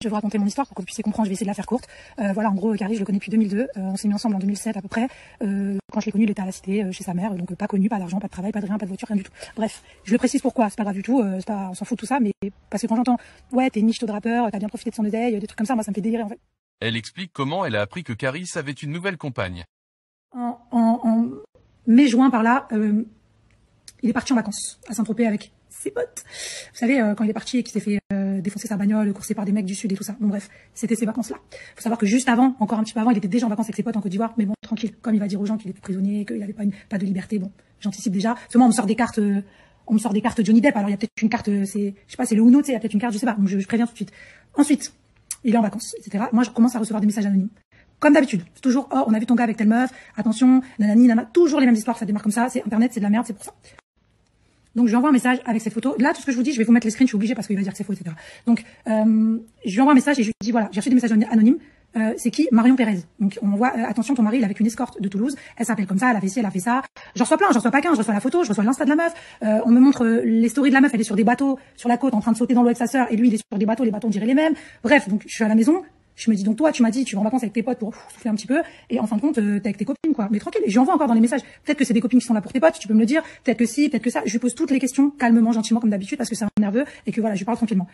Je vais vous raconter mon histoire pour que vous puissiez comprendre. Je vais essayer de la faire courte. Voilà, en gros, Carrie, je le connais depuis 2002. On s'est mis ensemble en 2007 à peu près. Quand je l'ai connu, il était à la cité chez sa mère, donc pas connu, pas d'argent, pas de travail, pas de rien, pas de voiture, rien du tout. Bref, je le précise pourquoi. C'est pas grave du tout. On s'en fout de tout ça, mais parce que quand j'entends, ouais, t'es michto de rappeur, t'as bien profité de son oseille, des trucs comme ça, moi ça me fait délirer en fait. Elle explique comment elle a appris que Caris avait une nouvelle compagne. En mai-juin par là, il est parti en vacances à Saint-Tropez avec ses potes. Vous savez, quand il est parti et qu'il s'est fait défoncer sa bagnole, coursé par des mecs du Sud et tout ça. Bon bref, c'était ces vacances-là. Faut savoir que juste avant, encore un petit peu avant, il était déjà en vacances avec ses potes en Côte d'Ivoire, mais bon, tranquille. Comme il va dire aux gens qu'il était prisonnier, qu'il avait pas de liberté, bon, j'anticipe déjà. Seulement, on me sort des cartes Johnny Depp. Alors il y a peut-être une carte, c'est, je sais pas, c'est le Uno, tu sais, il y a peut-être une carte, je sais pas. Donc je préviens tout de suite. Ensuite, il est en vacances, etc. Moi, je commence à recevoir des messages anonymes. Comme d'habitude, c'est toujours, oh, on a vu ton gars avec telle meuf, attention, nanani, nanana, toujours les mêmes histoires, ça démarre comme ça, c'est Internet, c'est de la merde, c'est pour ça. Donc, je lui envoie un message avec cette photo. Là, tout ce que je vous dis, je vais vous mettre les screens, je suis obligée parce qu'il va dire que c'est faux, etc. Donc, je lui envoie un message et je lui dis, voilà, j'ai reçu des messages anonymes. C'est qui? Marion Pérez. Donc, on voit, attention, ton mari, il est avec une escorte de Toulouse. Elle s'appelle comme ça, elle a fait ci, elle a fait ça. J'en reçois plein, j'en reçois pas qu'un, je reçois la photo, je reçois l'insta de la meuf. On me montre les stories de la meuf, elle est sur des bateaux, sur la côte, en train de sauter dans l'eau avec sa sœur, et lui, il est sur des bateaux, les bateaux, on dirait les mêmes. Bref, donc, je suis à la maison. Je me dis, donc toi, tu m'as dit, tu vas en vacances avec tes potes pour souffler un petit peu, et en fin de compte, t'es avec tes copines, quoi. Mais tranquille, et j'en vois encore dans les messages. Peut-être que c'est des copines qui sont là pour tes potes, tu peux me le dire. Peut-être que si, peut-être que ça. Je lui pose toutes les questions, calmement, gentiment, comme d'habitude, parce que c'est un nerveux, et que voilà, je lui parle tranquillement.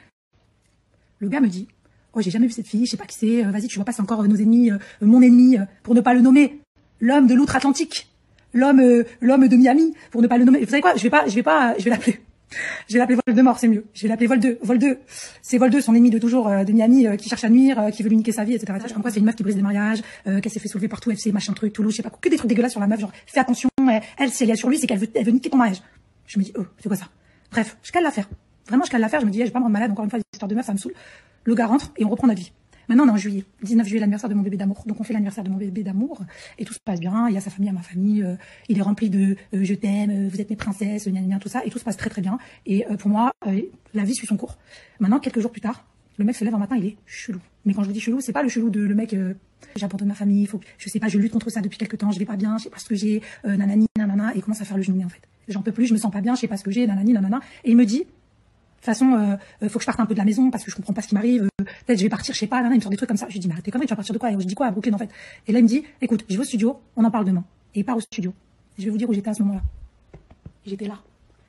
Le gars me dit, oh, j'ai jamais vu cette fille, je sais pas qui c'est, vas-y, tu vois pas, c'est encore nos ennemis, mon ennemi, pour ne pas le nommer. L'homme de l'outre-Atlantique. L'homme de Miami, pour ne pas le nommer. Vous savez quoi, je vais l'appeler. Je vais l'appeler Voldemort, c'est mieux. Je vais l'appeler Vol 2. Vol 2. C'est Vol 2, son ennemi de toujours, de Miami, qui cherche à nuire, qui veut lui niquer sa vie, etc. Comme quoi, c'est une meuf qui brise des mariages, qu'elle s'est fait soulever partout, FC, machin truc, Toulouse, je sais pas, que des trucs dégueulasses sur la meuf, genre, fais attention, elle, si elle est sur lui, c'est qu'elle veut niquer ton mariage. Je me dis, oh, c'est quoi ça? Bref, je cale l'affaire. Vraiment, je cale l'affaire, je me dis, je vais pas me rendre malade, encore une fois, des histoires de meuf, ça me saoule. Le gars rentre, et on reprend notre vie. Maintenant, on est en juillet. 19 juillet, l'anniversaire de mon bébé d'amour. Donc, on fait l'anniversaire de mon bébé d'amour. Et tout se passe bien. Il y a sa famille, il y a ma famille. Il est rempli de je t'aime, vous êtes mes princesses, gna, gna, gna, tout ça. Et tout se passe très, très bien. Et pour moi, la vie suit son cours. Maintenant, quelques jours plus tard, le mec se lève un matin, il est chelou. Mais quand je vous dis chelou, c'est pas le chelou de le mec, j'abandonne ma famille, je sais pas, je lutte contre ça depuis quelques temps, je vais pas bien, je sais pas ce que j'ai, nanani, nanana. Et il commence à faire le genou, en fait. J'en peux plus, je me sens pas bien, je sais pas ce que j'ai, nanani, nanana. Et il me dit, de toute façon, faut que je parte un peu de la maison parce que je comprends pas ce qui m'arrive. Peut-être je vais partir, je sais pas, il me sort des trucs comme ça. Je lui dis, mais arrête tes conneries, tu vas partir de quoi? Et je dis quoi à Brooklyn en fait? Et là il me dit, écoute, je vais au studio, on en parle demain. Et il part au studio. Et je vais vous dire où j'étais à ce moment-là. J'étais là.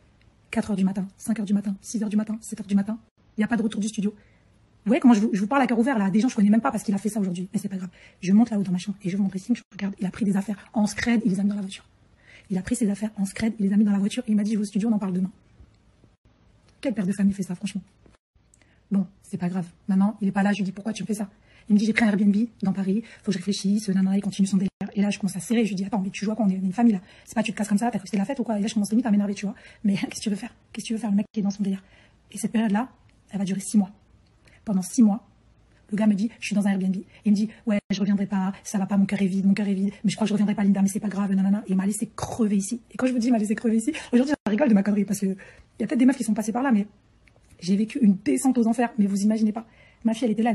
4h du matin, 5h du matin, 6h du matin, 7h du matin. Il n'y a pas de retour du studio. Vous voyez comment je vous parle à cœur ouvert là, des gens que je connais même pas parce qu'il a fait ça aujourd'hui. Mais c'est pas grave. Je monte là-haut dans ma chambre et je vous montre ici, je regarde, il a pris des affaires en scred, il les a mis dans la voiture. Il a pris ses affaires en scred, il les a mis dans la voiture et il m'a dit, je vais au studio, on en parle demain. Quel père de famille fait ça, franchement? Bon, c'est pas grave. Maman, il est pas là, je lui dis pourquoi tu me fais ça? Il me dit j'ai pris un Airbnb dans Paris, faut que je réfléchisse, nanana, il continue son délire. Et là, je commence à serrer, je lui dis attends, mais tu joues à quoi? On est une famille là. C'est pas tu te casses comme ça, t'as cru que c'était la fête ou quoi? Et là, je commence limite à m'énerver, tu vois. Mais qu'est-ce que tu veux faire? Qu'est-ce que tu veux faire, le mec qui est dans son délire? Et cette période-là, elle va durer 6 mois. Pendant 6 mois, le gars me dit je suis dans un Airbnb. Il me dit ouais, je reviendrai pas, ça va pas, mon cœur est vide, mais je crois que je reviendrai pas, Linda, mais c'est pas grave, nanana. Et il m'a laissé crever ici. Et quand je vous dis il m'a laissé crever ici, aujourd'hui, je rigole de ma connerie parce que il y a peut-être des meufs qui sont passées par là, mais j'ai vécu une descente aux enfers, mais vous imaginez pas. Ma fille, elle était là,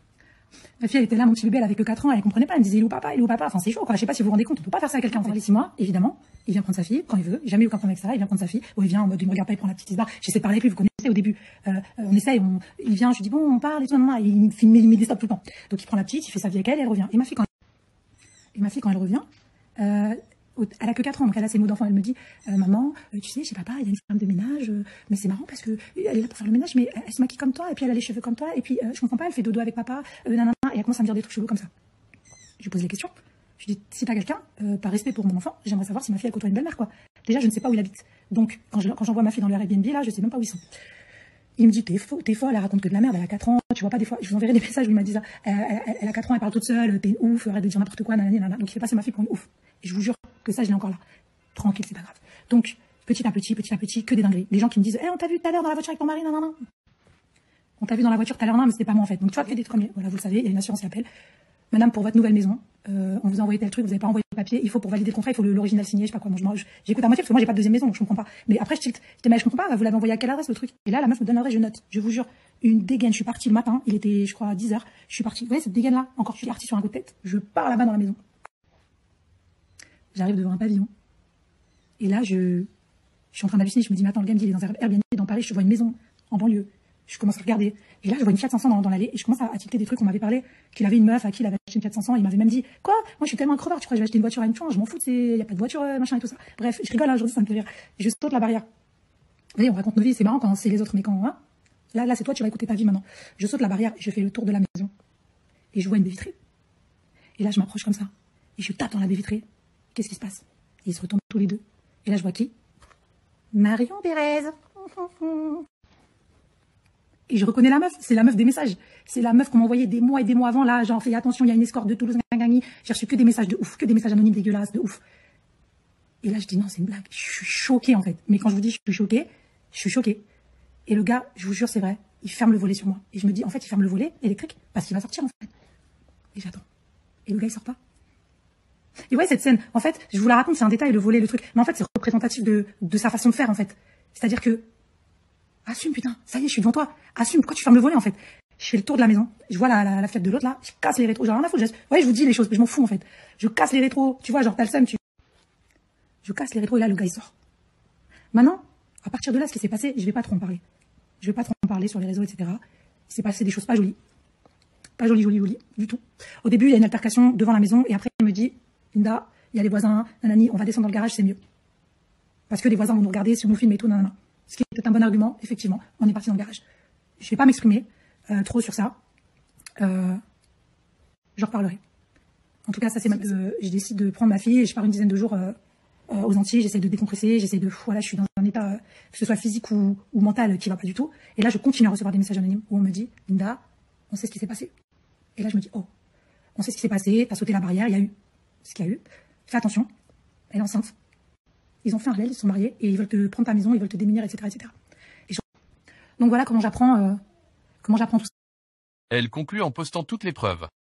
mon petit bébé, elle avait que 4 ans, elle comprenait pas, elle me disait, il est où papa, il est où papa, enfin c'est chaud quoi, je sais pas si vous vous rendez compte, on peut pas faire ça à quelqu'un, les 6 mois, évidemment, il vient prendre sa fille, quand il veut, jamais eu aucun problème avec ça, il vient prendre sa fille, ou il vient en mode, il me regarde pas, il prend la petite isbar, j'essaie de parler avec lui, vous connaissez au début, on essaye, il vient, je lui dis bon, on parle et tout, non, il met des stops tout le temps. Donc il prend la petite, il fait sa vie avec elle, et elle revient. Et ma fille, quand elle revient, elle a que 4 ans, donc elle a ses mots d'enfant. Elle me dit, maman, tu sais, chez papa, il y a une femme de ménage, mais c'est marrant parce que elle est là pour faire le ménage, mais elle se maquille comme toi, et puis elle a les cheveux comme toi, et puis je comprends pas, elle fait dodo avec papa, nanana, et elle commence à me dire des trucs chelous comme ça. Je lui pose les questions. Je lui dis, si t'as quelqu'un, par respect pour mon enfant, j'aimerais savoir si ma fille elle côtoie une belle-mère, quoi. Déjà, je ne sais pas où il habite. Donc, quand j'envoie ma fille dans le Airbnb, là, je sais même pas où ils sont. Il me dit, t'es folle, elle raconte que de la merde, elle a 4 ans, tu vois pas des fois, je vous enverrai des messages où il m'a dit ça, elle a 4 ans, elle parle toute seule, t'es une ouf, arrête de dire n'importe quoi, nanana, nanana. Donc il fait passer ma fille pour une ouf. Et je vous jure que ça, je l'ai encore là. Tranquille, c'est pas grave. Donc, petit à petit, que des dingueries. Les gens qui me disent, on t'a vu tout à l'heure dans la voiture avec ton mari, nanana. On t'a vu dans la voiture tout à l'heure, non, mais c'était pas moi en fait. Donc tu vois, que des trucs, voilà, vous le savez, il y a une assurance qui appelle. Madame, pour votre nouvelle maison, on vous a envoyé tel truc, vous n'avez pas envoyé le papier, il faut pour valider le contrat, il faut l'original signé, je sais pas quoi. Moi, j'écoute à moitié parce que moi j'ai pas de deuxième maison, donc je comprends pas. Mais après je tilte. Je dis mais je comprends pas, vous l'avez envoyé à quelle adresse le truc? Et là la meuf me donne l'adresse, je note. Je vous jure, une dégaine, je suis partie le matin, il était je crois à 10h, je suis partie. Vous voyez cette dégaine là, encore je suis partie sur un coup de tête, je pars là-bas dans la maison. J'arrive devant un pavillon. Et là je suis en train d'halluciner, je me dis mais attends, le gars me dit il est dans un Airbnb dans Paris, je vois une maison en banlieue. Je commence à regarder. Et là, je vois une Fiat 500 dans l'allée et je commence à tilter des trucs. On m'avait parlé qu'il avait une meuf à qui il avait acheté une Fiat 500. Il m'avait même dit, quoi? Moi, je suis tellement un crevard, tu crois que je vais acheter une voiture à une chance? Je m'en fous, il y a pas de voiture, machin et tout ça. Bref, je rigole, aujourd'hui, ça me fait rire. Et je saute la barrière. Vous voyez, on raconte nos vies, c'est marrant quand c'est les autres, mais quand, hein. Là, c'est toi, tu vas écouter ta vie maintenant. Je saute la barrière, je fais le tour de la maison. Et je vois une baie vitrée. Et là, je m'approche comme ça. Et je tape dans la baie vitrée. Qu'est-ce qui se passe? Et ils se retournent tous les deux. Et là, je vois qui? Marion Pérez. Et je reconnais la meuf, c'est la meuf des messages. C'est la meuf qu'on m'envoyait des mois et des mois avant, là, genre, fais attention, il y a une escorte de Toulouse, j'ai reçu que des messages de ouf, que des messages anonymes dégueulasses, de ouf. Et là, je dis, non, c'est une blague. Je suis choquée, en fait. Mais quand je vous dis, je suis choquée. Et le gars, je vous jure, c'est vrai, il ferme le volet sur moi. Et je me dis, en fait, il ferme le volet électrique parce qu'il va sortir, en fait. Et j'attends. Et le gars, il sort pas. Et ouais, cette scène, en fait, je vous la raconte, c'est un détail, le volet, le truc. Mais en fait, c'est représentatif de sa façon de faire, en fait. C'est-à-dire que, assume, putain, ça y est, je suis devant toi. Assume, pourquoi tu fermes le volet, en fait? Je fais le tour de la maison, je vois la Fiat de l'autre, là, je casse les rétros, genre, rien à foutre, ouais, je vous dis les choses, mais je m'en fous, en fait. Je casse les rétros, tu vois, genre, t'as le seum, je casse les rétros, et là, le gars, il sort. Maintenant, à partir de là, ce qui s'est passé, je vais pas trop en parler. Je vais pas trop en parler sur les réseaux, etc. Il s'est passé des choses pas jolies. Pas jolies, du tout. Au début, il y a une altercation devant la maison, et après, il me dit, Linda, il y a les voisins, nanani, on va descendre dans le garage, c'est mieux. Parce que les voisins vont nous regarder sur nos films et tout, nanana. Ce qui est un bon argument, effectivement, on est parti dans le garage. Je vais pas m'exprimer trop sur ça. J'en reparlerai. En tout cas, ça c'est je décide de prendre ma fille et je pars une dizaine de jours aux Antilles. J'essaie de décompresser, voilà, je suis dans un état que ce soit physique ou mental qui va pas du tout. Et là, je continue à recevoir des messages anonymes où on me dit, Linda, on sait ce qui s'est passé. Et là, je me dis, oh, on sait ce qui s'est passé, t'as sauté la barrière, il y a eu ce qu'il y a eu. Fais attention, elle est enceinte. Ils ont fait un réel, ils se sont mariés et ils veulent te prendre ta maison, ils veulent te démunir, etc., etc. Donc voilà comment j'apprends tout ça. Elle conclut en postant toutes les preuves.